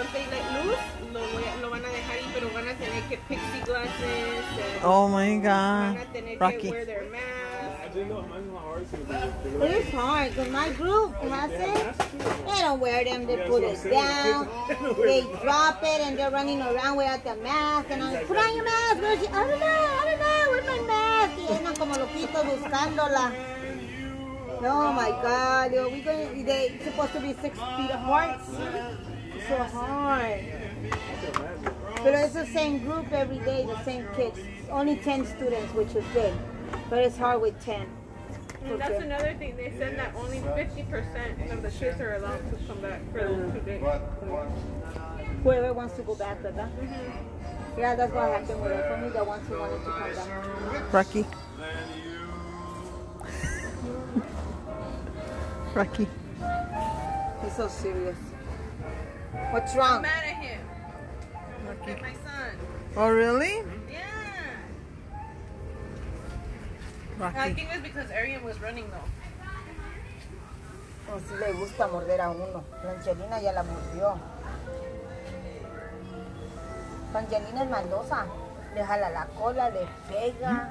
once they let loose, lo van a dejar ahí, pero van a tener que pixie glasses. Oh my God. Van a tener Rocky. que wear their mask. It's hard because my group classes, they don't wear them. They put it down, they drop it, and they're running around without the mask. And I'm like, put on your mask. Where's your, I don't know, where's my mask? Y andan como loquitos buscándola. Oh my God, they're supposed to be 6 feet apart. It's so hard. But it's the same group every day, the same kids. Only 10 students, which is good. But it's hard with 10. And that's another thing. They said that only 50% of the kids are allowed to come back for those 2 days. Whoever wants to go back, ¿verdad? Yeah, that's what happened with us. Only the ones who wanted to come back. Rocky. Rocky. He's so serious. What's I'm wrong? mad at him. Look at my son. Oh, really? Yeah. I Rocky. think it's because Arian was running though. Oh, sí le gusta morder a uno. La Angelina ya la mordió. La Angelina es maldosa. Le jala la cola, le pega.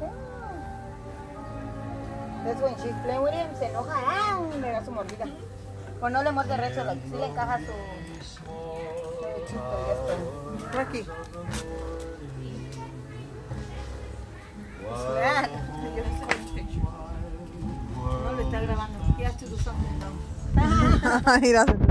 That's when she's playing with him, se enoja, le da su mordida. O no le muerde recho, sí le encaja su chito y esto. Rocky. Wow. No le está grabando. He has to do something now. He doesn't.